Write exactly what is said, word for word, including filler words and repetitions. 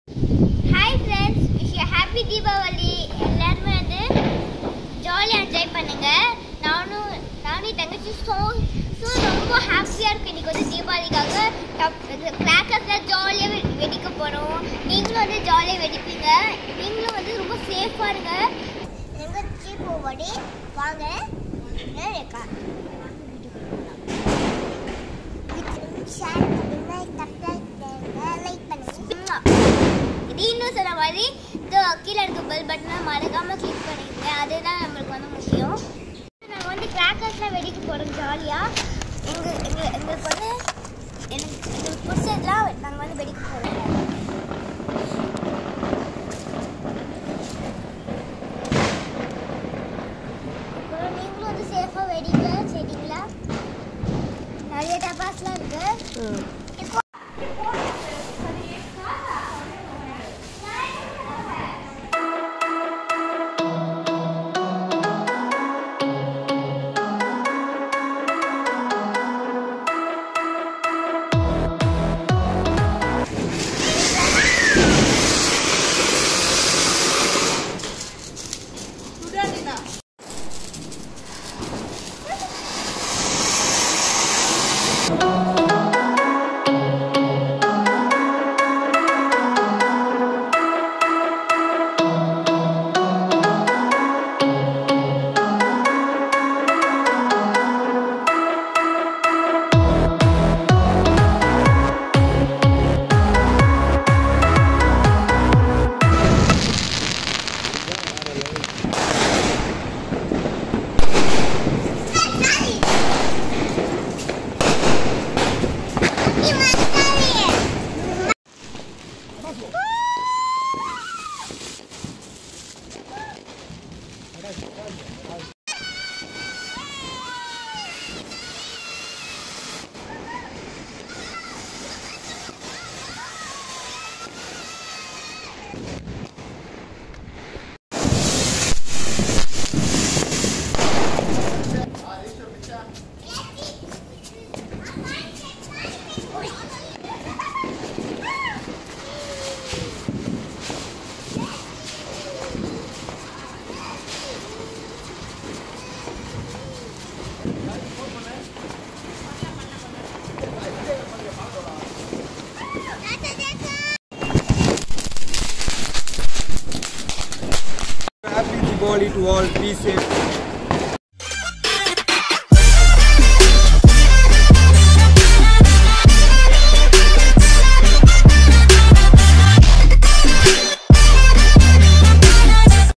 Hi friends, wish you a happy Diwali. எல்லாரும் வந்து ஜாலியா என்ஜாய் பண்ணுங்க. நானும் நானும் தங்கச்சி சோ சோ ரொம்ப ஹாப்பியா இருக்கு. இன்னைக்கு வந்து தீபாவளிக்காக கிராக்கர்ஸ்ல ஜாலியா வெடிக்க போறோம். நீங்களும் வந்து ஜாலியா வெடிப்பீங்க. நீங்களும் வந்து ரொம்ப சேஃபா இருங்க. எங்க தீபாவளி வாங்க. நேரேக்கா ஷேர் பண்ணுங்க, சப்ஸ்கிரைப் பண்ணுங்க, லைக் பண்ணுங்க. இன்னும் சொன்ன மாதிரி இந்த கீழே இருக்க பெல் பட்டனை மறக்காம கிளிக் பண்ணிடுங்க. அதுதான் நம்மளுக்கு வந்து முக்கியம். நாங்கள் வந்து கிராக்கர்ஸ்லாம் வெடிக்க போகிறோம் ஜாலியாக. எங்கள் எங்கள் எங்களுக்கு வந்து எனக்கு எங்களுக்கு பிடிச்சதுலாம் நாங்கள் வந்து வெடிக்க போகிறோம். அப்புறம் நீங்களும் வந்து சேஃபாக வெடிங்க சரிங்களா? நிறைய டப்பாஸ்லாம் இருக்குது. Happy Diwali to all. Be safe.